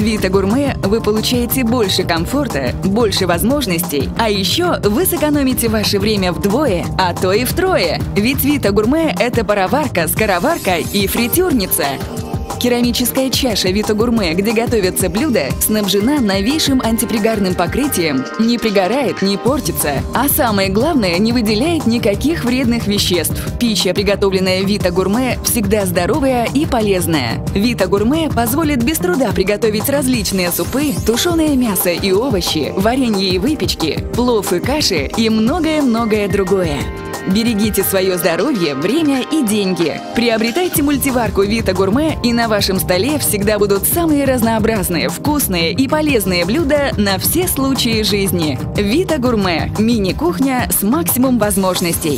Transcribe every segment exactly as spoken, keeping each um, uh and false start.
Vita Gourmet вы получаете больше комфорта, больше возможностей, а еще вы сэкономите ваше время вдвое, а то и втрое. Ведь Vita Gourmet – это пароварка, скороварка и фритюрница. Керамическая чаша Vita Gourmet, где готовятся блюда, снабжена новейшим антипригарным покрытием, не пригорает, не портится, а самое главное, не выделяет никаких вредных веществ. Пища, приготовленная Vita Gourmet, всегда здоровая и полезная. Vita Gourmet позволит без труда приготовить различные супы, тушеное мясо и овощи, варенье и выпечки, плов и каши и многое-многое другое. Берегите свое здоровье, время и деньги. Приобретайте мультиварку Vita Gourmet, и на вашем столе всегда будут самые разнообразные, вкусные и полезные блюда на все случаи жизни. Vita Gourmet – мини-кухня с максимум возможностей.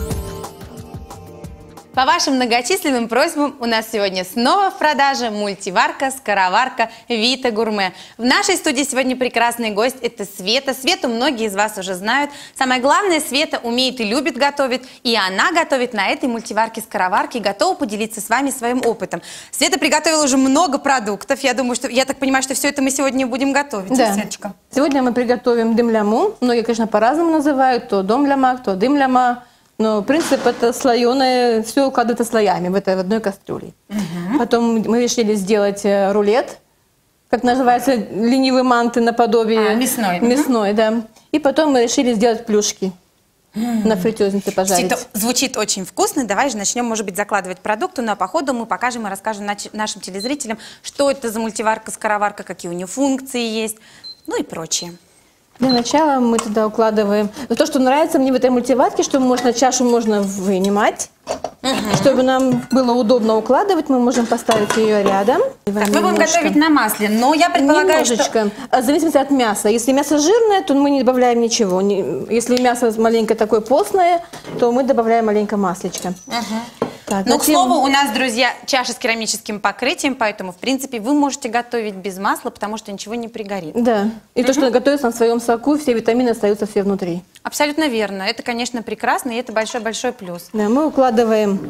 По вашим многочисленным просьбам у нас сегодня снова в продаже мультиварка-скороварка Vita Gourmet. В нашей студии сегодня прекрасный гость – это Света. Свету многие из вас уже знают. Самое главное, Света умеет и любит готовить, и она готовит на этой мультиварке-скороварке и готова поделиться с вами своим опытом. Света приготовила уже много продуктов. Я думаю, что я так понимаю, что все это мы сегодня будем готовить. Да. Светочка? Сегодня мы приготовим дым-ляму. Многие, конечно, по-разному называют. То дом-ляма, то дым-ляма. Но принцип это слоеное, все укладывается слоями в этой в одной кастрюле. Угу. Потом мы решили сделать рулет, как называется, ленивый манты наподобие. А, мясной. Мясной, угу. Да. И потом мы решили сделать плюшки. Mm. На фритюрнице пожарить. Это звучит очень вкусно. Давай же начнем, может быть, закладывать продукты. Ну а по ходу мы покажем и расскажем нашим телезрителям, что это за мультиварка-скороварка, какие у нее функции есть, ну и прочее. Для начала мы туда укладываем... То, что нравится мне в этой мультиварке, что можно чашу можно вынимать. Uh-huh. Чтобы нам было удобно укладывать, мы можем поставить ее рядом. Так, мы будем готовить на масле, но я предполагаю, немножечко. Что... В зависимости от мяса. Если мясо жирное, то мы не добавляем ничего. Если мясо маленькое такое постное, то мы добавляем маленько маслечко. Uh-huh. Так, но, затем... к слову, у нас, друзья, чаша с керамическим покрытием, поэтому, в принципе, вы можете готовить без масла, потому что ничего не пригорит. Да, и uh-huh. то, что готовится на своем соку, все витамины остаются все внутри. Абсолютно верно. Это, конечно, прекрасно, и это большой-большой плюс. Да, мы укладываем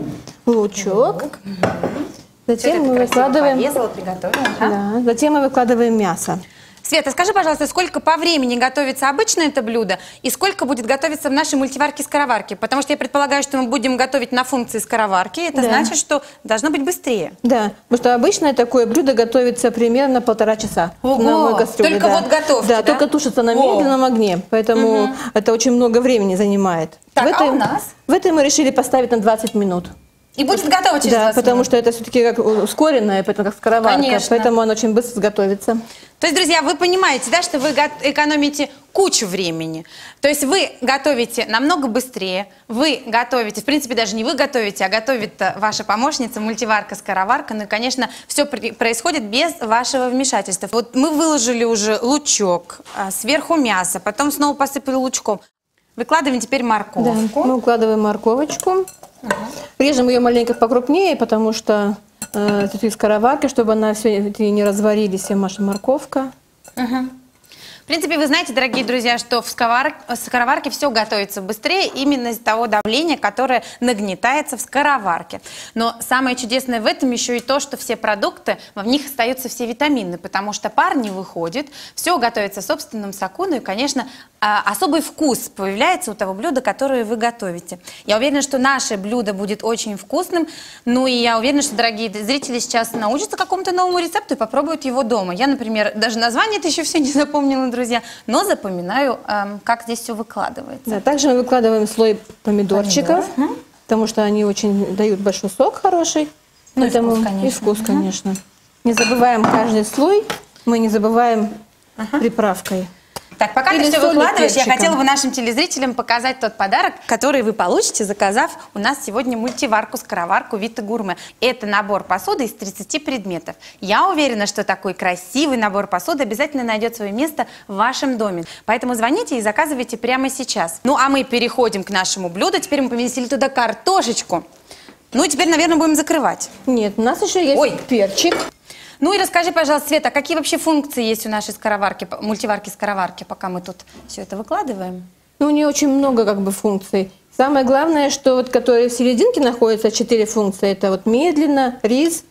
лучок. Лук. Затем мы выкладываем... Порезала, приготовила. Да, затем мы выкладываем мясо. Света, скажи, пожалуйста, сколько по времени готовится обычно это блюдо и сколько будет готовиться в нашей мультиварке-скороварке? Потому что я предполагаю, что мы будем готовить на функции скороварки. Это да. значит, что должно быть быстрее. Да, потому что обычно такое блюдо готовится примерно полтора часа. Ого, на кастрюле, только да. вот готовки, да? да? только тушится на медленном огне, поэтому угу. это очень много времени занимает. Так, в этой, а у нас? В этой мы решили поставить на двадцать минут. И будет готово через да, двадцать потому минут. что это все-таки как ускоренное, поэтому как скороварка, Конечно. поэтому оно очень быстро сготовится. То есть, друзья, вы понимаете, да, что вы экономите кучу времени. То есть вы готовите намного быстрее, вы готовите, в принципе, даже не вы готовите, а готовит ваша помощница, мультиварка-скороварка. Ну и, конечно, все происходит без вашего вмешательства. Вот мы выложили уже лучок, сверху мясо, потом снова посыпали лучком. Выкладываем теперь морковку. Да, мы укладываем морковочку. Угу. Режем ее маленько покрупнее, потому что э, это скороварка, чтобы она все не разварились, вся наша морковка. Угу. В принципе, вы знаете, дорогие друзья, что в скороварке все готовится быстрее именно из-за того давления, которое нагнетается в скороварке. Но самое чудесное в этом еще и то, что все продукты, в них остаются все витамины, потому что пар не выходит, все готовится в собственном соку, ну и, конечно, особый вкус появляется у того блюда, которое вы готовите. Я уверена, что наше блюдо будет очень вкусным, ну и я уверена, что дорогие зрители сейчас научатся какому-то новому рецепту и попробуют его дома. Я, например, даже название это еще все не запомнила, друзья, но запоминаю, эм, как здесь все выкладывается. Да, также мы выкладываем слой помидорчиков, Помидор. потому что они очень дают большой сок хороший. Ну Поэтому... и вкус, конечно. И вкус, конечно. Не забываем каждый слой, мы не забываем ага. приправкой. Так, пока Или ты все выкладываешь, я хотела бы нашим телезрителям показать тот подарок, который вы получите, заказав у нас сегодня мультиварку-скороварку Vita Gourmet. Это набор посуды из тридцати предметов. Я уверена, что такой красивый набор посуды обязательно найдет свое место в вашем доме. Поэтому звоните и заказывайте прямо сейчас. Ну, а мы переходим к нашему блюду. Теперь мы поместили туда картошечку. Ну, и теперь, наверное, будем закрывать. Нет, у нас еще есть Ой. перчик. Ну и расскажи, пожалуйста, Света, какие вообще функции есть у нашей скороварки, мультиварки-скороварки, пока мы тут все это выкладываем? Ну, у нее очень много как бы функций. Самое главное, что вот, которые в серединке находятся, четыре функции, это вот медленно, рис,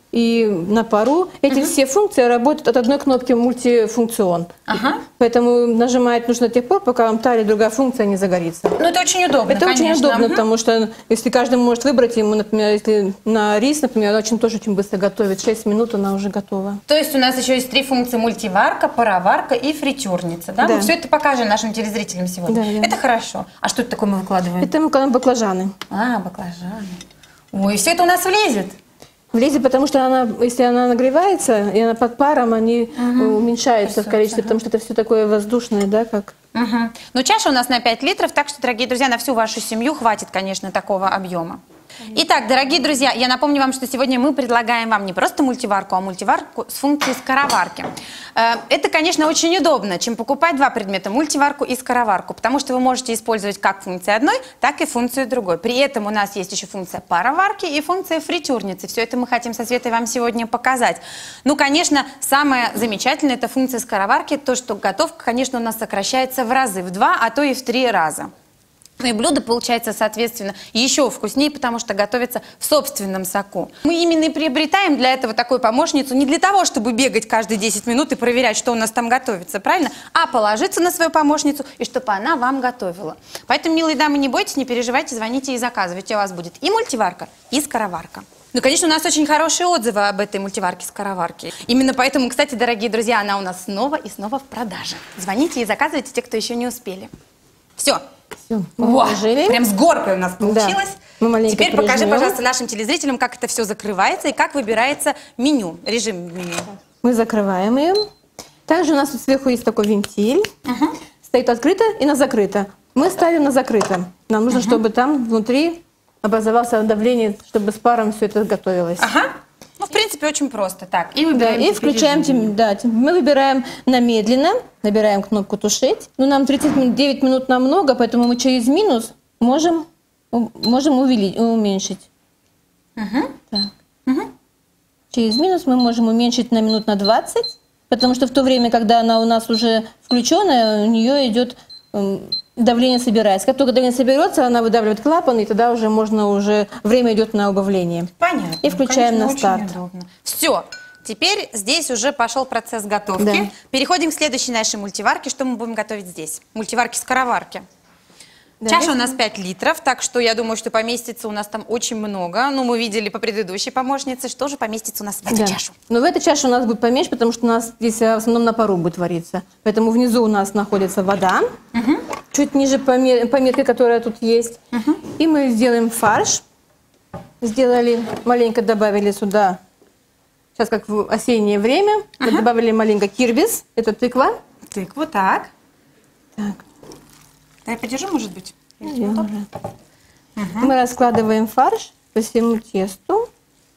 и на пару. Эти uh-huh. все функции работают от одной кнопки мультифункцион. Ага. Поэтому нажимать нужно до тех пор, пока вам та или другая функция не загорится. Ну, это очень удобно, Это конечно. очень удобно, uh-huh. потому что если каждый может выбрать, ему, например, если на рис, например, она очень, тоже очень быстро готовит. шесть минут она уже готова. То есть у нас еще есть три функции: мультиварка, пароварка и фритюрница. Да? Да. Мы все это покажем нашим телезрителям сегодня. Да, да. Это хорошо. А что это такое мы выкладываем? Это мы выкладываем баклажаны. А, баклажаны. Ой, все это у нас влезет. Влезет, потому что она, если она нагревается, и она под паром, они угу. уменьшаются в количестве, ага. потому что это все такое воздушное, да, как... Угу. Ну, чаша у нас на пять литров, так что, дорогие друзья, на всю вашу семью хватит, конечно, такого объема. Итак, дорогие друзья, я напомню вам, что сегодня мы предлагаем вам не просто мультиварку, а мультиварку с функцией скороварки. Это, конечно, очень удобно, чем покупать два предмета: мультиварку и скороварку, потому что вы можете использовать как функцию одной, так и функцию другой. При этом у нас есть еще функция пароварки и функция фритюрницы. Все это мы хотим со Светой вам сегодня показать. Ну, конечно, самое замечательное — это функция скороварки, то, что готовка, конечно, у нас сокращается в разы, в два, а то и в три раза. Ну и блюдо получается, соответственно, еще вкуснее, потому что готовится в собственном соку. Мы именно и приобретаем для этого такую помощницу не для того, чтобы бегать каждые десять минут и проверять, что у нас там готовится, правильно? А положиться на свою помощницу, и чтобы она вам готовила. Поэтому, милые дамы, не бойтесь, не переживайте, звоните и заказывайте. У вас будет и мультиварка, и скороварка. Ну, конечно, у нас очень хорошие отзывы об этой мультиварке-скороварке. Именно поэтому, кстати, дорогие друзья, она у нас снова и снова в продаже. Звоните и заказывайте, те, кто еще не успели. Все. Все, Во, прям с горкой у нас получилось. Да. Мы Теперь покажи, прижмем. пожалуйста, нашим телезрителям, как это все закрывается и как выбирается меню, режим меню. Мы закрываем ее. Также у нас тут сверху есть такой вентиль. Угу. Стоит открыто и на закрыто. Мы ставим на закрыто. Нам нужно, угу. чтобы там внутри образовалось давление, чтобы с паром все это готовилось. Ага. Ну, в принципе, очень просто. Так, и выбираем. Да, и включаем, тем, да, мы выбираем на медленно, набираем кнопку «Тушить». Ну, нам тридцать девять минут нам много, поэтому мы через минус можем, можем увеличить, уменьшить. Угу. Так. Угу. Через минус мы можем уменьшить на минут на двадцать, потому что в то время, когда она у нас уже включенная, у нее идет давление собирается. Как только давление соберется, она выдавливает клапан, и тогда уже можно уже время идет на убавление. Понятно. И включаем Конечно, на старт. Все. Теперь здесь уже пошел процесс готовки. Да. Переходим к следующей нашей мультиварке. Что мы будем готовить здесь? Мультиварки-скороварки. Да, Чаша у нас пять литров, так что я думаю, что поместится у нас там очень много. Ну, мы видели по предыдущей помощнице, что же поместится у нас в эту да. чашу. Но в этой чаше у нас будет поменьше, потому что у нас здесь в основном на пару будет вариться. Поэтому внизу у нас находится вода, угу. чуть ниже пометки, которая тут есть. Угу. И мы сделаем фарш. Сделали, маленько добавили сюда, сейчас как в осеннее время, угу. добавили маленько кирбис, это тыква. Тыкву, так. Так. Я подержу, может быть? Угу. Мы раскладываем фарш по всему тесту.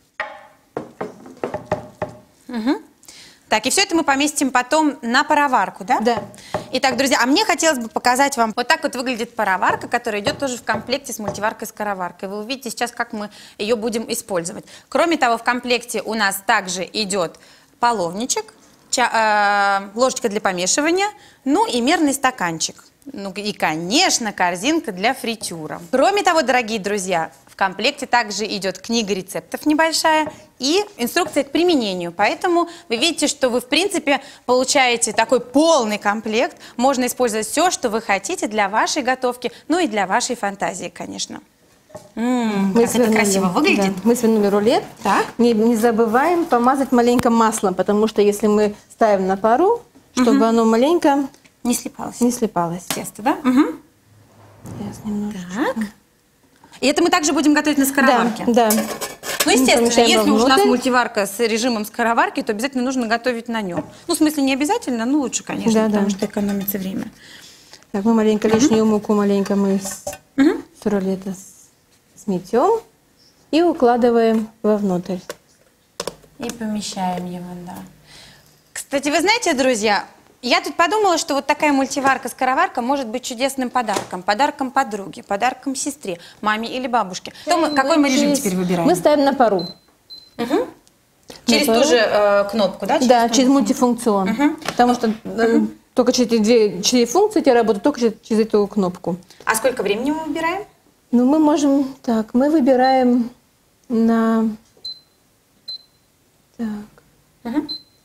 Угу. Так, и все это мы поместим потом на пароварку, да? Да. Итак, друзья, а мне хотелось бы показать вам, вот так вот выглядит пароварка, которая идет тоже в комплекте с мультиваркой-скороваркой. Вы увидите сейчас, как мы ее будем использовать. Кроме того, в комплекте у нас также идет половничек, ча э, ложечка для помешивания, ну и мерный стаканчик. Ну и, конечно, корзинка для фритюра. Кроме того, дорогие друзья, в комплекте также идет книга рецептов небольшая и инструкция к применению. Поэтому вы видите, что вы, в принципе, получаете такой полный комплект. Можно использовать все, что вы хотите для вашей готовки, ну и для вашей фантазии, конечно. М-м, как это красиво выглядит. Да. Мы свернули рулет. Так. Не, не забываем помазать маленько маслом, потому что если мы ставим на пару, чтобы угу. оно маленько... Не слипалось. Не слипалось. Тесто, да? Угу. Так. И это мы также будем готовить на скороварке? Да, да. Ну, естественно, если уж у нас мультиварка с режимом скороварки, то обязательно нужно готовить на нем. Ну, в смысле, не обязательно, но лучше, конечно, да, потому да. что экономится время. Так, мы маленько угу. лишнюю муку маленько мы с, угу. с рулета сметем и укладываем вовнутрь. И помещаем его, да. Кстати, вы знаете, друзья, я тут подумала, что вот такая мультиварка-скороварка может быть чудесным подарком. Подарком подруге, подарком сестре, маме или бабушке. Мы, какой мы режим теперь выбираем? Мы ставим на пару. Угу. Через пару. ту же э, кнопку, да? Через да, через мультифункцион. Угу. Потому что э, угу. только через две четыре функции тебе работают, только через, через эту кнопку. А сколько времени мы выбираем? Ну, мы можем... Так, мы выбираем на... Так. Угу.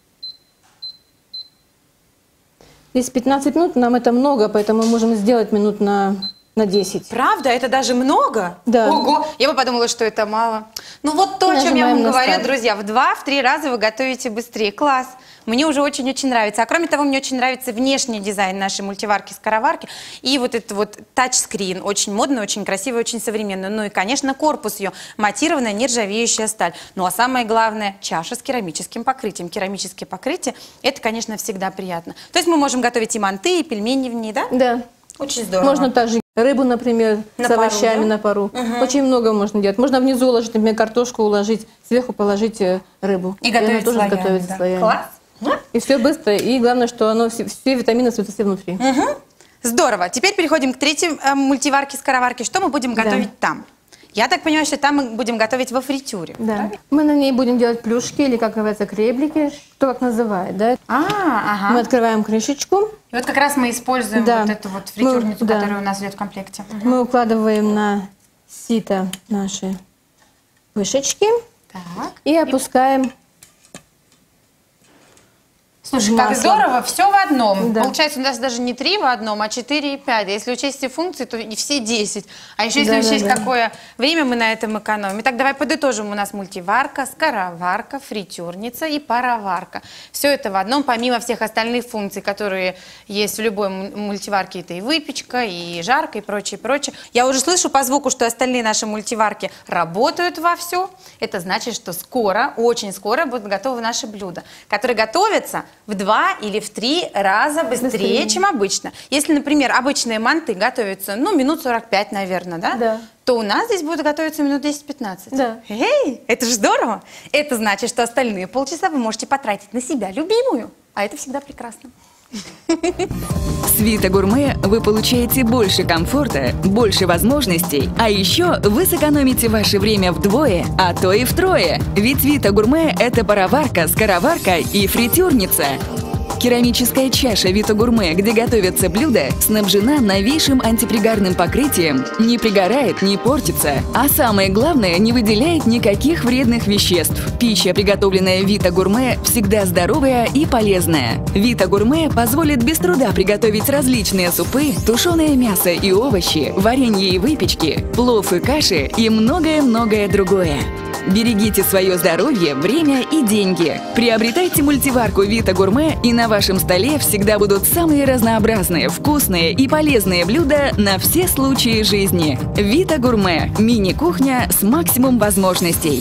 Здесь пятнадцать минут, нам это много, поэтому мы можем сделать минут на, на десять. Правда? Это даже много? Да. Ого! Я бы подумала, что это мало. Ну вот то, о чем я Нажимаем вам на говорю, старт. друзья. В два-в три раза вы готовите быстрее. Класс! Мне уже очень-очень нравится. А кроме того, мне очень нравится внешний дизайн нашей мультиварки-скороварки. И вот этот вот тачскрин. Очень модный, очень красивый, очень современный. Ну и, конечно, корпус ее. Матированная, нержавеющая сталь. Ну а самое главное, чаша с керамическим покрытием. Керамические покрытия, это, конечно, всегда приятно. То есть мы можем готовить и манты, и пельмени в ней, да? Да. Очень здорово. Можно также рыбу, например, На с пару, овощами да? на пару. Угу. Очень много можно делать. Можно внизу уложить, например, картошку уложить, сверху положить э, рыбу. И готовить она тоже слоями, готовится да. слоями. Класс. И все быстро. И главное, что оно все, все витамины остаются все внутри. Угу. Здорово. Теперь переходим к третьей э, мультиварке-скороварке. Что мы будем готовить Да. там? Я так понимаю, что там мы будем готовить во фритюре. Да. правильно? Мы на ней будем делать плюшки, или, как говорится, креблики, кто как называет, да. А, ага. Мы открываем крышечку, И вот как раз мы используем Да. вот эту вот фритюрницу, Мы- да. которая у нас идет в комплекте. Мгм. мы укладываем на сито наши вышечки Так. и опускаем. Слушай, как масло. здорово, все в одном. Да. Получается, у нас даже не три в одном, а четыре и пять. Если учесть все функции, то и все десять. А еще если Да, да, учесть, да. какое время мы на этом экономим. Итак, давай подытожим. У нас мультиварка, скороварка, фритюрница и пароварка. Все это в одном, помимо всех остальных функций, которые есть в любой м- мультиварке. Это и выпечка, и жарка, и прочее, прочее. Я уже слышу по звуку, что остальные наши мультиварки работают вовсю. Это значит, что скоро, очень скоро будут готовы наши блюда, которые готовятся в два или в три раза быстрее, Быстрее. чем обычно. Если, например, обычные манты готовятся, ну, минут сорок пять, наверное, да? Да. То у нас здесь будет готовиться минут десять-пятнадцать. Да. Эй, это же здорово! Это значит, что остальные полчаса вы можете потратить на себя любимую. А это всегда прекрасно. С Вита Гурме вы получаете больше комфорта, больше возможностей, а еще вы сэкономите ваше время вдвое, а то и втрое. Ведь Вита Гурме – это пароварка, скороварка и фритюрница. Керамическая чаша Вита Гурме, где готовятся блюда, снабжена новейшим антипригарным покрытием, не пригорает, не портится, а самое главное, не выделяет никаких вредных веществ. Пища, приготовленная Вита Гурме, всегда здоровая и полезная. Вита Гурме позволит без труда приготовить различные супы, тушеное мясо и овощи, варенье и выпечки, плов и каши и многое-многое другое. Берегите свое здоровье, время и деньги. Приобретайте мультиварку Вита Гурме, и на вашем столе всегда будут самые разнообразные, вкусные и полезные блюда на все случаи жизни. Вита Гурме – мини-кухня с максимум возможностей.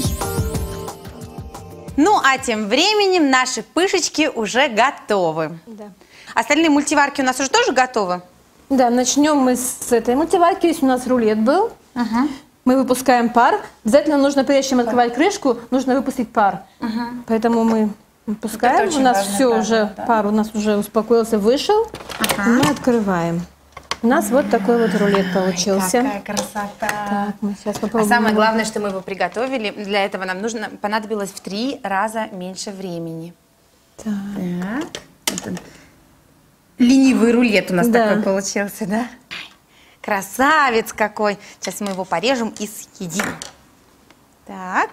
Ну, а тем временем наши пышечки уже готовы. Да. Остальные мультиварки у нас уже тоже готовы? Да, начнем мы с этой мультиварки. Здесь у нас рулет был. Ага. Мы выпускаем пар. Обязательно нужно, прежде чем открывать крышку, нужно выпустить пар. Поэтому мы выпускаем. Это очень У нас важный все этап, уже, да. пар у нас уже успокоился, вышел. Ага. И мы открываем. У нас вот такой вот рулет получился. Какая красота! Так, мы сейчас А попробуем. самое главное, что мы его приготовили, для этого нам нужно понадобилось в три раза меньше времени. Так. Так. Это ленивый рулет у нас Да. такой получился, да? Красавец какой! Сейчас мы его порежем и съедим. Так.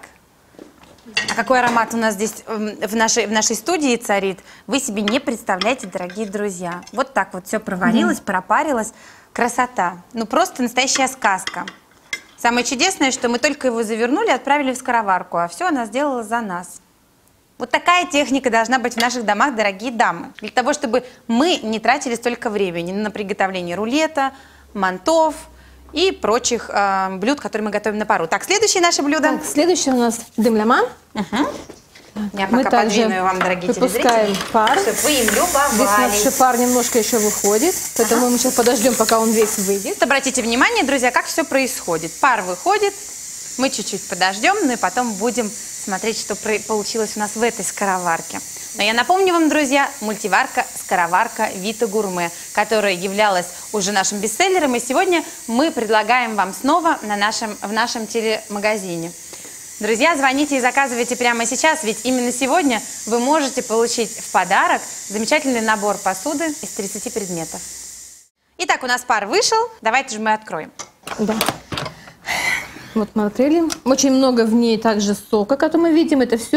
А какой аромат у нас здесь эм, в нашей, в нашей студии царит, вы себе не представляете, дорогие друзья. Вот так вот все проварилось, пропарилось. Красота. Ну, просто настоящая сказка. Самое чудесное, что мы только его завернули, отправили в скороварку, а все она сделала за нас. Вот такая техника должна быть в наших домах, дорогие дамы. Для того, чтобы мы не тратили столько времени на приготовление рулета, мантов и прочих э, блюд, которые мы готовим на пару. Так, следующее наше блюдо. Так, следующее у нас дым-ля-ман. Угу. Я Мы пока также подвину вам, дорогие выпускаем телезрители, пар. чтобы вы им Здесь у нас любовались. еще пар немножко еще выходит, поэтому мы сейчас подождем, пока он весь выйдет. Вот обратите внимание, друзья, как все происходит. Пар выходит, мы чуть-чуть подождем, ну и потом будем смотреть, что про- получилось у нас в этой скороварке. Но я напомню вам, друзья, мультиварка-скороварка Вита Гурме, которая являлась уже нашим бестселлером, и сегодня мы предлагаем вам снова на нашем, в нашем телемагазине. Друзья, звоните и заказывайте прямо сейчас, ведь именно сегодня вы можете получить в подарок замечательный набор посуды из тридцати предметов. Итак, у нас пар вышел, давайте же мы откроем. Да. Вот мы открыли. Очень много в ней также сока, как мы видим. Это все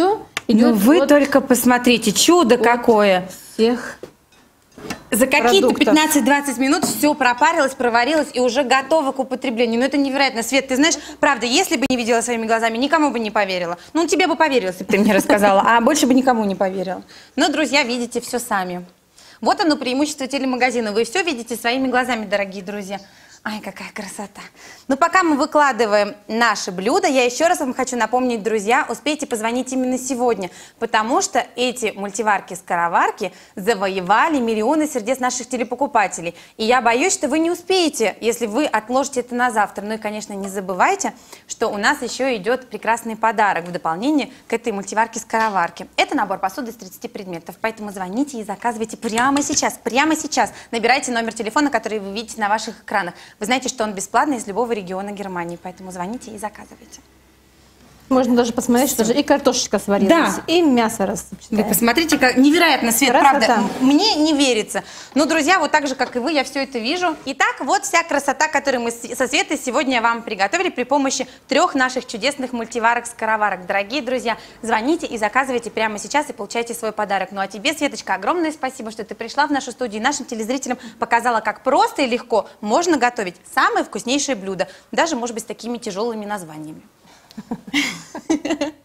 идет Ну вы от только посмотрите, чудо какое! всех. За какие-то продуктов. пятнадцать-двадцать минут все пропарилось, проварилось и уже готово к употреблению. Ну это невероятно. Свет, ты знаешь, правда, если бы не видела своими глазами, никому бы не поверила. Ну тебе бы поверила, если бы ты мне рассказала, а больше бы никому не поверила. Но, друзья, видите все сами. Вот оно преимущество телемагазина. Вы все видите своими глазами, дорогие друзья. Ай, какая красота. Но пока мы выкладываем наши блюда, я еще раз вам хочу напомнить, друзья, успейте позвонить именно сегодня, потому что эти мультиварки-скороварки завоевали миллионы сердец наших телепокупателей. И я боюсь, что вы не успеете, если вы отложите это на завтра. Ну и, конечно, не забывайте, что у нас еще идет прекрасный подарок в дополнение к этой мультиварке-скороварке. Это набор посуды из тридцати предметов, поэтому звоните и заказывайте прямо сейчас, прямо сейчас. Набирайте номер телефона, который вы видите на ваших экранах. Вы знаете, что он бесплатный из любого региона Германии, поэтому звоните и заказывайте. Можно даже посмотреть, что даже и картошечка сварилась, Да. и мясо рассыпчатое. Вы посмотрите, как невероятно, Свет, Красота. правда, мне не верится. Но, друзья, вот так же, как и вы, я все это вижу. Итак, вот вся красота, которую мы с- со Светой сегодня вам приготовили при помощи трех наших чудесных мультиварок-скороварок. Дорогие друзья, звоните и заказывайте прямо сейчас и получайте свой подарок. Ну а тебе, Светочка, огромное спасибо, что ты пришла в нашу студию и нашим телезрителям показала, как просто и легко можно готовить самые вкуснейшие блюда, даже, может быть, с такими тяжелыми названиями.